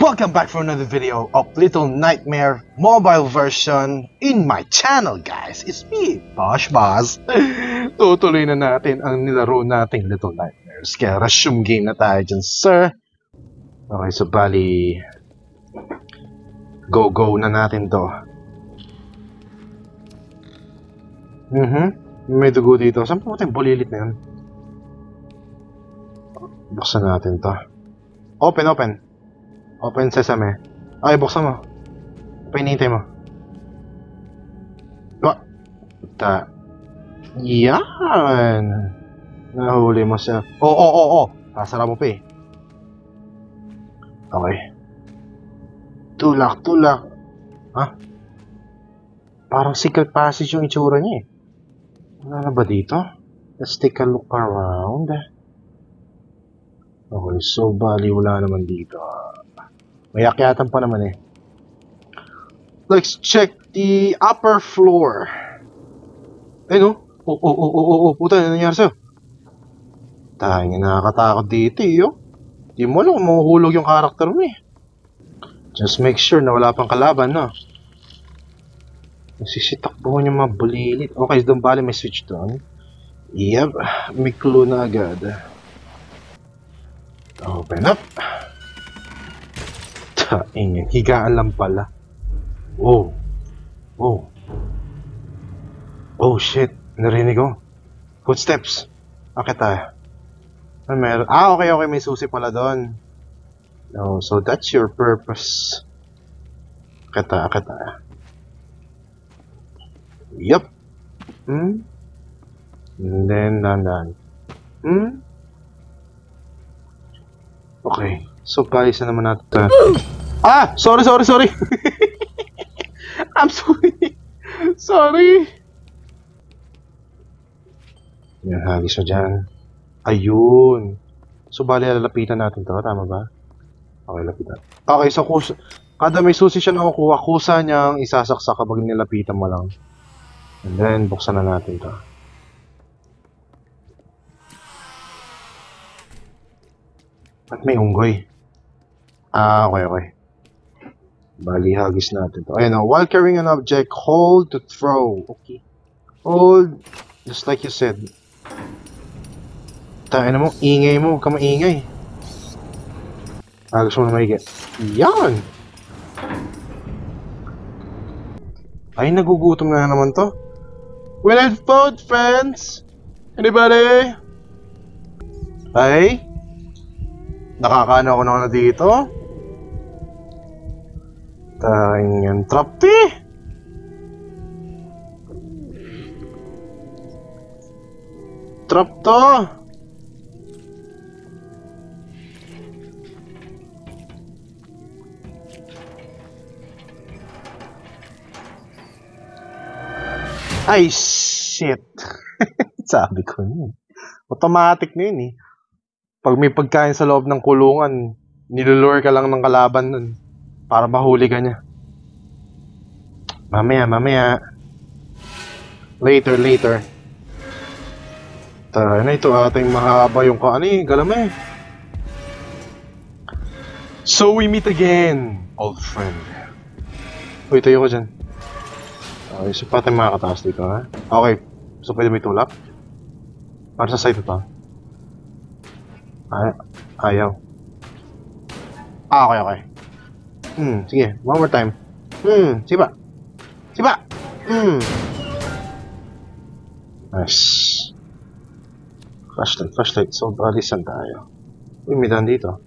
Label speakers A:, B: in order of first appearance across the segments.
A: Welcome back for another video of Little Nightmare mobile version in my channel, guys. It's me, Posh Boss. Tutuloy na natin ang nilaro nating Little Nightmares. Kaya resume game na tayo dyan, sir. Okay, so bali go na natin to. May dugo dito. Saan po tayong bulilit na yun? Buksan natin to. Open sesame. Okay, buksan mo. Pinintay mo. Yan. Nahuli mo siya. Oo. Pasara mo pa eh. Okay. Tulak. Ha? Parang secret passage yung itsura niya eh. Wala na ba dito? Let's take a look around. Okay, so bali wala naman dito. May akyatan pa naman eh. Let's check the upper floor. Eh no? Puta, ano nangyari sa'yo? Tayo nga nakakatakot dito eh, yo. Di mo alam kung mahuhulog yung karakter mo eh. Just make sure na wala pang kalaban, no? Nasisitakbuhan yung mga bulilit. Okay, doon bali may switch doon. Yep, may clue na agad. Open up. Taingin, higaan lang pala. Oh shit, narinig ko. Footsteps. Akit tayo. Okay, may susi pala doon. Oh, so that's your purpose. Akit tayo. Yup. And then, okay. So, palis na naman natin. Sorry. I'm sorry. Yan, hagis na dyan. Ayun. So, bali, lalapitan natin to. Tama ba? Okay, lapitan. Okay, so, kada may susi siya nakukuha, kusa niyang isasaksak kapag nilapitan mo lang. And then, buksan na natin to. At may unggoy. Okay. Bali, hagis natin to. Ayan o, while carrying an object, hold to throw. Okay. Hold, just like you said. Tayo na mo, ingay mo, ka maingay. Gusto mo na maigay. Yan! Ay, nagugutom na naman to. We need food, friends! Anybody? Ay? Nakakaano ako na dito? Tayong yan, trap eh! Trap to! Ay, shit! Sabi ko yun. Automatic na yun eh. Pag may pagkain sa loob ng kulungan, nilulure ka lang ng kalaban nun para mahuli ka niya. Mamaya. Later. Tara na, ito ating mahaba yung galamay. So we meet again, old friend. Uy, tayo ko dyan. Okay, so patay makakataas dito, ha? Okay, so pwede may tulak? Para sa side ito. Ayaw. Okay. Sige, one more time. Sipa. Nice. Flashlight. So, balisan tayo. Uy, may daan dito.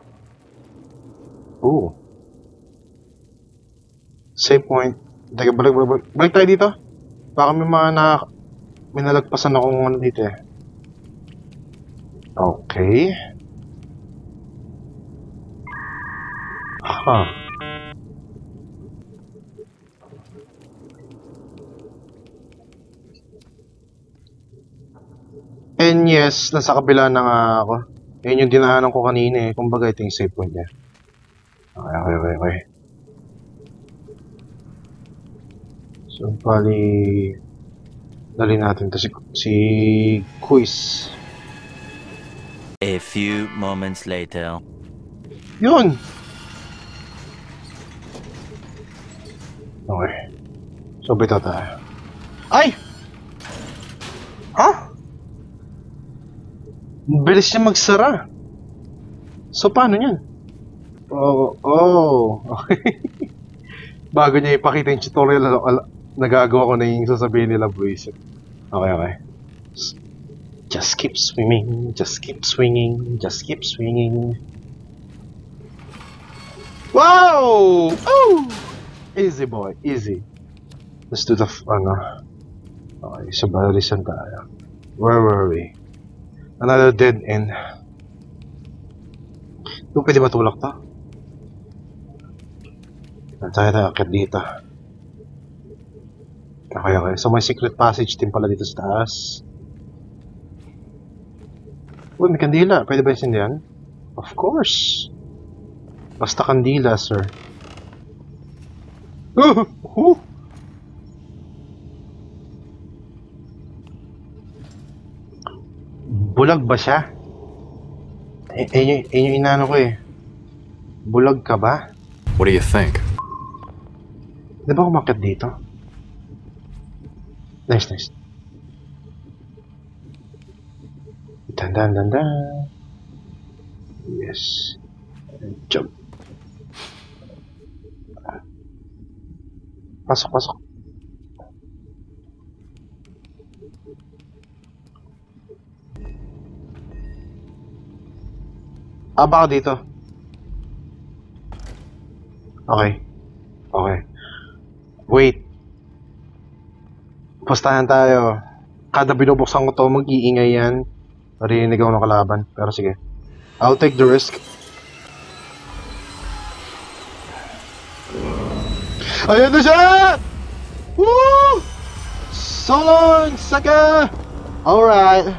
A: Save point. Teka, balik tayo dito. Baka may may nalagpasan akong ano dito eh. Okay. And yes, nasa kabila na nga ako. Yun yung dinaanan ko kanina eh. Kumbaga ito yung save point niya. Okay. So, bali dali natin to si Quiz.
B: A few moments later.
A: Yun! So, bitaw tayo. Ay! Ha? Bilis niya magsara. So, paano yan? Oh. Okay. Bago niya ipakita yung tutorial, nagagawa ko na yung sasabihin nila, boys. Okay. Just keep swimming, just keep swinging, just keep swinging. Wow! Oh! Easy boy, easy. Let's do the, okay, so balisan tayo. Where were we? Another dead end. Doon pwede matulak to? Tayo akit dito. Okay. So may secret passage din pala dito sa taas. Uy, may kandila. Pwede ba yung yan? Of course. Basta kandila, sir. Bulag ba siya? Yung inano ko eh. Bulag ka ba?
B: What do you think?
A: Di ba kumakit dito? Nice. Dandan. Yes. Jump. Pasok. Baka dito. Okay. Wait. Pustahan tayo. Kada binubuksan ko to, mag-iingay yan. Narinig ako ng kalaban. Pero sige. I'll take the risk. Ayan na siya! Woo! So long, Saka! Alright.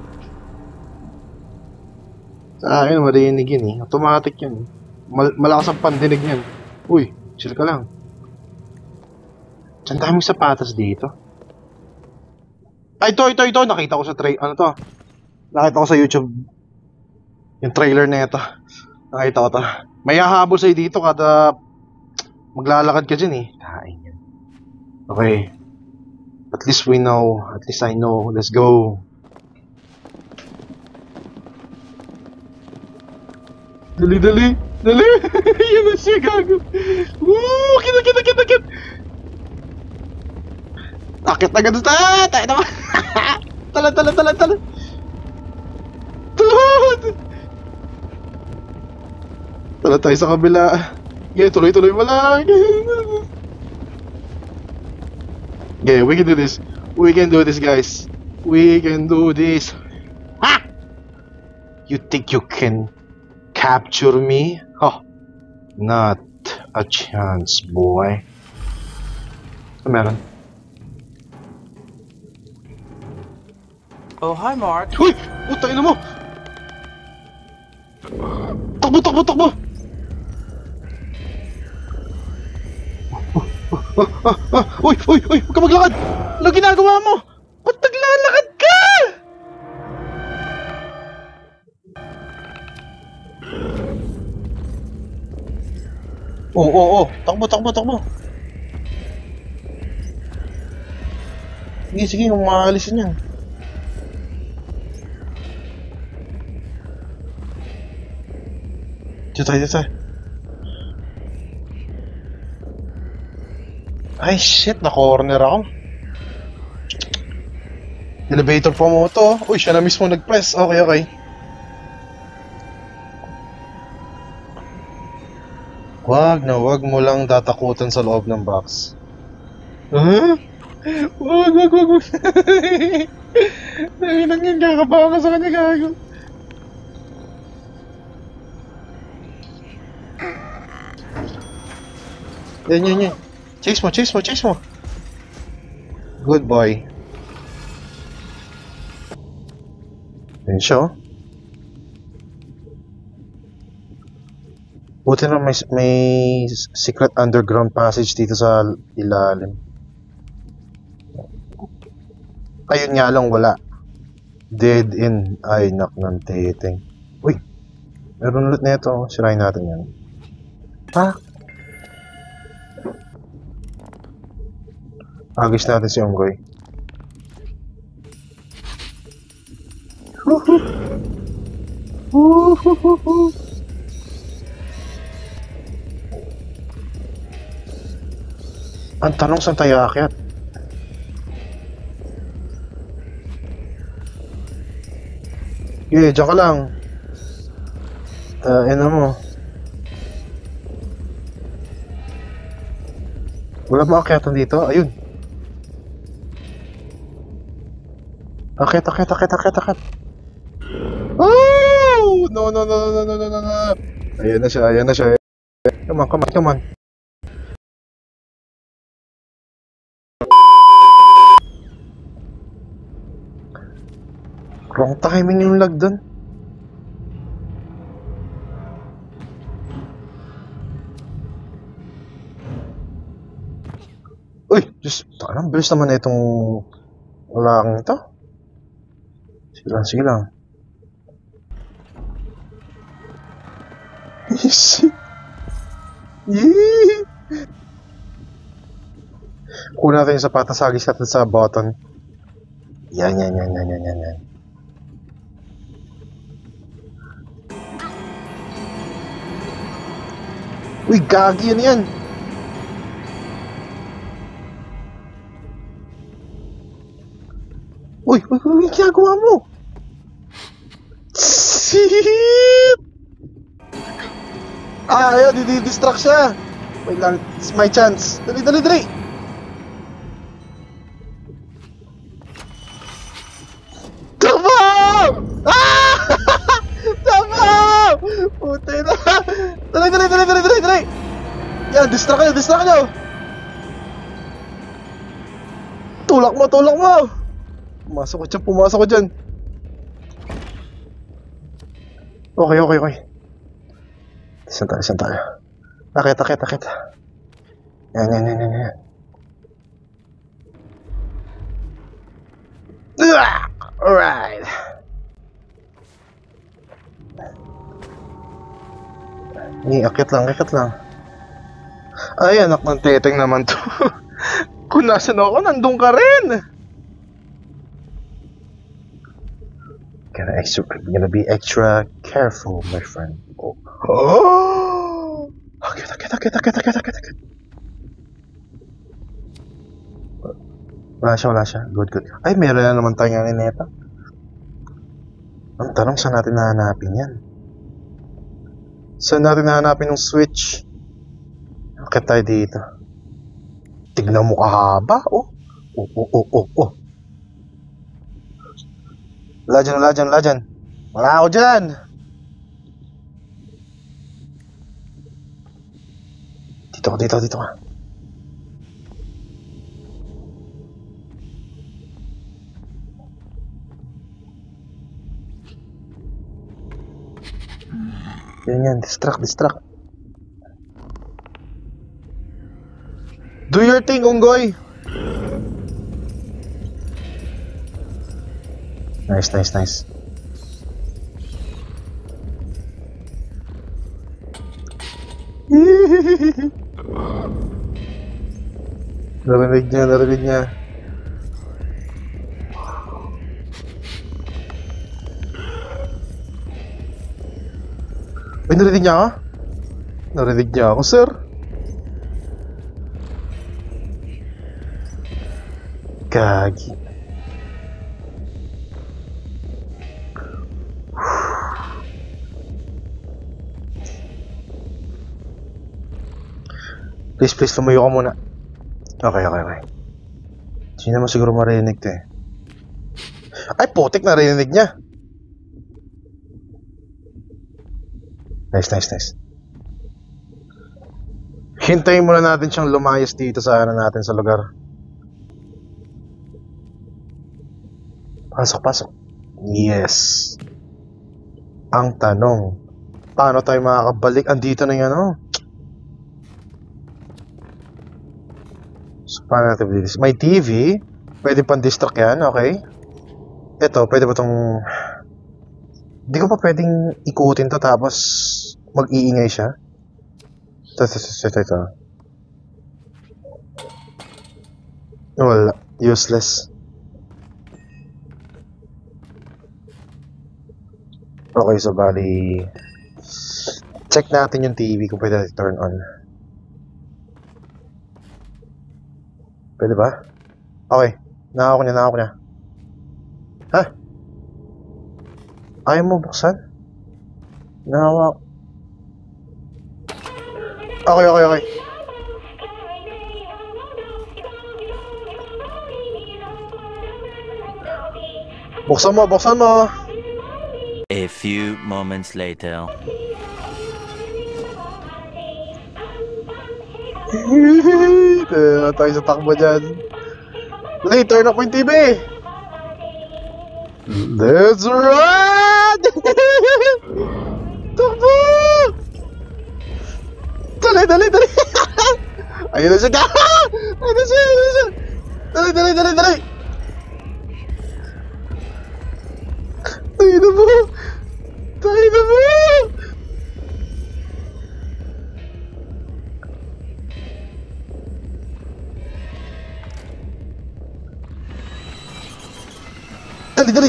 A: Sa akin, marinig yun eh. Automatic yun. Malakas ang pandinig yan. Uy, chill ka lang. Saan daming sapatos dito? Ay, ito. Nakita ko sa nakita ko sa YouTube. Yung trailer na ito. Nakita ko to. May hahabol sa'yo dito kada maglalakad ka dyan eh. Kain yan. Okay. At least we know. At least I know. Let's go. Dali. Yan na siya, gago. Woo! Kit. Akit na ganda. Tayo naman. Tala. Tulad. Tala tayo sa kabila. Okay, tuloy mo lang. Okay, we can do this. We can do this, guys. We can do this. Ha! You think you can capture me? Oh, not a chance, boy. Ano meron?
C: Oh, hi, Mark.
A: Uy! Putang ina mo! Takbo! Uy! Huwag ka maglakad! Ano ginagawa mo? Ba't naglalakad ka? Oo. Takbo. Sige, kung maalisin yan. Dito tayo. Ay, shit. Na-corner ako. Elevator pa mo to. Uy, siya na mismo nag-press. Okay. Wag mo lang tatakutan sa loob ng box. Huh? Wag. Dahil lang yan, kakabawa ka sa kanya, gago. Yan. Chase mo. Good boy. Yan siya, oh. Buti na may secret underground passage dito sa ilalim. Ayun nga lang, wala. Dead end. Ay, nak ng titing. Uy! Meron ulit na ito. Sirain natin yan. Ha? Agis natin si Onggoy. Ang tanong, saan tayo aakyat? Diyan ka lang. Ano mo? Wala ba akyatan dito? Ayun. Akyat. Oh! No. Ayan na siya. Come on. Wrong timing yung lag dun. Uy! Diyos, anong bilis naman na itong lang ito. Sige lang. Easy. Yee! Kunin natin yung sapatos, sagis natin sa button. Yan. Uy, gagi yan. Uy, ginagawa mo? Sip! Ayun, didistract siya. Wait lang, it's my chance. Dali. Tama! Ah! Tama! Puti na! Dali! Yan, distract nyo! Tulak mo! Pumasok ko dyan. Okay. Saan tayo? Akit. Yan. Alright. Akit lang. Ay, anak ng teteng naman to. Kung nasan ako, nandun ka rin. Gonna be extra careful, my friend. Oh! Akit. Wala siya. Good. Ay, meron na naman tayong anineta. Ang tanong, saan natin nahanapin yan? Saan natin nahanapin yung switch? Akit tayo dito. Tignan mo kahaba, oh. Wala dyan. Wala ako dyan. Dito ka. Yan, distract. Do your thing, Onggoy. Nice. Narinig niya. Ay, narinig niya ako? Narinig niya ako, sir. Gagi. Please, lumayo ka muna. Okay. Hindi naman siguro marinig to eh. Ay, putik, narinig niya. Nice. Hintayin muna natin siyang lumayas dito sa natin sa lugar. Pasok. Yes. Ang tanong, paano tayo makakabalik? Andito na yan, oh. So, paano natin bilis? May TV. Pwede pang distract yan, okay? Ito, pwede ba itong... Hindi ko pa pwedeng ikutin to tapos mag-iingay siya. Ito. Wala. Useless. Okay, so bali... check natin yung TV kung pwede natin turn on. Pwede ba? Okay. Nakako niya. Ha? Ayaw mo buksan? Nakawak. Okay. Buksan mo!
B: A few moments later.
A: Tayo sa takbo dyan. Dali, turn up yung TV! Let's run! Takbo! Dali! Ayun na siya! Dali! Tayo na mo! Dali!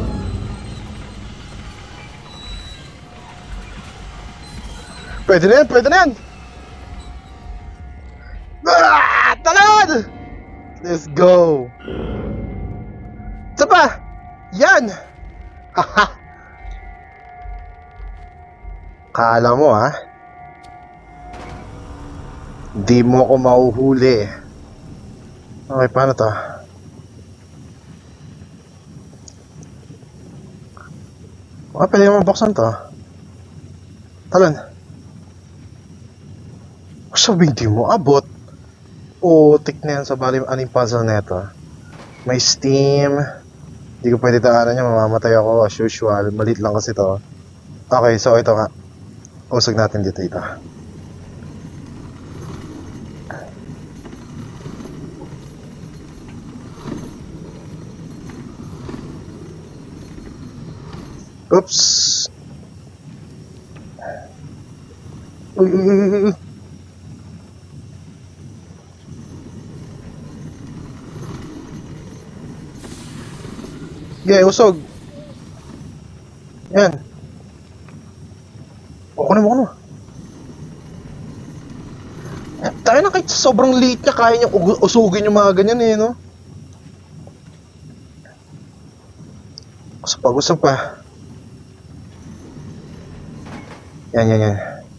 A: Pwede na yan! Talad! Let's go! Isa pa! Yan! Haha! Kala mo ha? Di mo ako mahuhuli. Okay, paano to? Pwede mo buksan to. Talon. Sabihin di mo abot. Tik na yan sa bali aning puzzle neto. May steam. Hindi ko pwede taanan niya, mamamatay ako as usual. Malit lang kasi to. Okay, so ito nga. Usag natin dito ito. Oops. Uy. Yeah, usog. Yan. Kunin mo. Tayo na kahit sobrang liit niya, kaya niyang usugin yung mga ganyan eh, no? Gusto pa. Yan.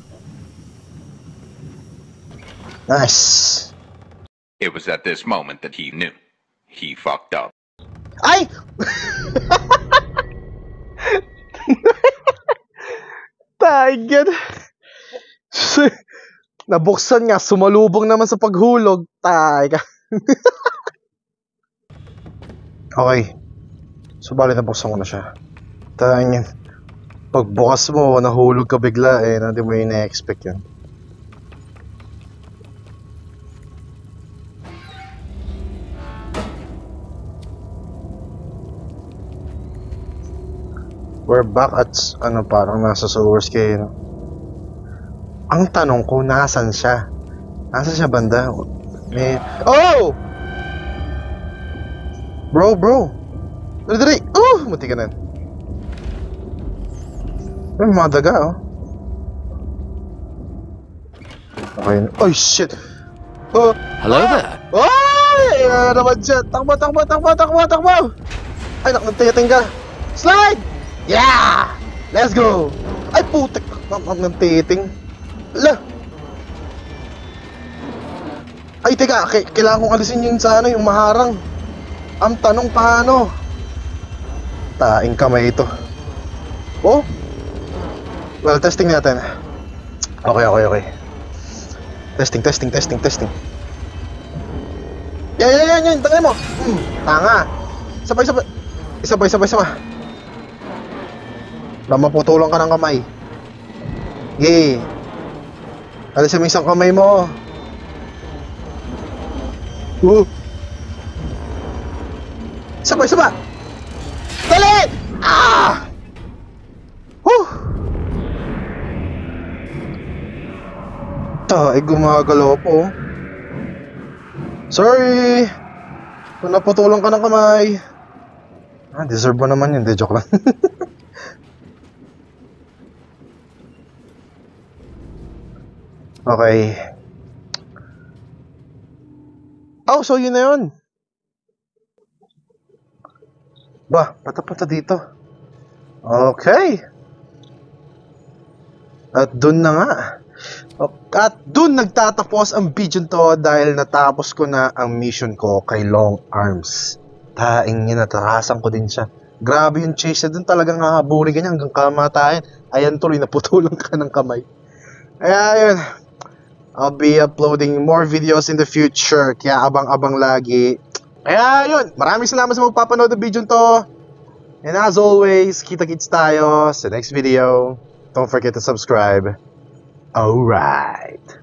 A: Nice.
C: It was at this moment that he knew. He fucked up.
A: Ay! Tiger. Nabuksan nga, sumalubong naman sa paghulog. Tiger. Okay. So, bali nabuksan ko na siya. Tiger. Pagbukas mo, nahulog ka bigla eh. Hindi mo yung na-expect yun. We're back at parang nasa sewers kayo. Ang tanong ko, nasan siya? Nasan siya banda? May... Oh! Bro! Dali! Munti ka na. May mga daga, oh. Okay. Oh, shit! Oh!
B: Hello there!
A: Ay! Naman siya! Takbo! Ay, nagtiting ka! Slide! Yeah! Let's go! Ay, putik! Ng titing. Ala! Ay, teka! Kailangan kong alisin yung yung maharang. Ang tanong, paano? Taing kamay ito. Oh? Well, testing natin. Okay. Testing. Yan. Tangin mo. Tanga. Sabay. Maputulang ka ng kamay. Yay. Alisin mo isang kamay mo. Sabay. Dali! Ah! Ay, gumagalaw po. Sorry. Kung naputulan ka ng kamay. Deserve mo naman yun. Joke lang. Okay. Oh, so yun na yun. Ba, ba't napunta dito? Okay. At dun na nga. At dun nagtatapos ang video to dahil natapos ko na ang mission ko kay Long Arms. Taing niya, natarasan ko din siya. Grabe yung chase na dun, talagang hahabulin ka niya hanggang kamatayan. Ayan tuloy, naputulan ka ng kamay. Kaya yun, I'll be uploading more videos in the future, kaya abang-abang lagi. Kaya yun, maraming salamat sa magpapanood ng video to. And as always, kita-kits tayo sa next video. Don't forget to subscribe. Alright.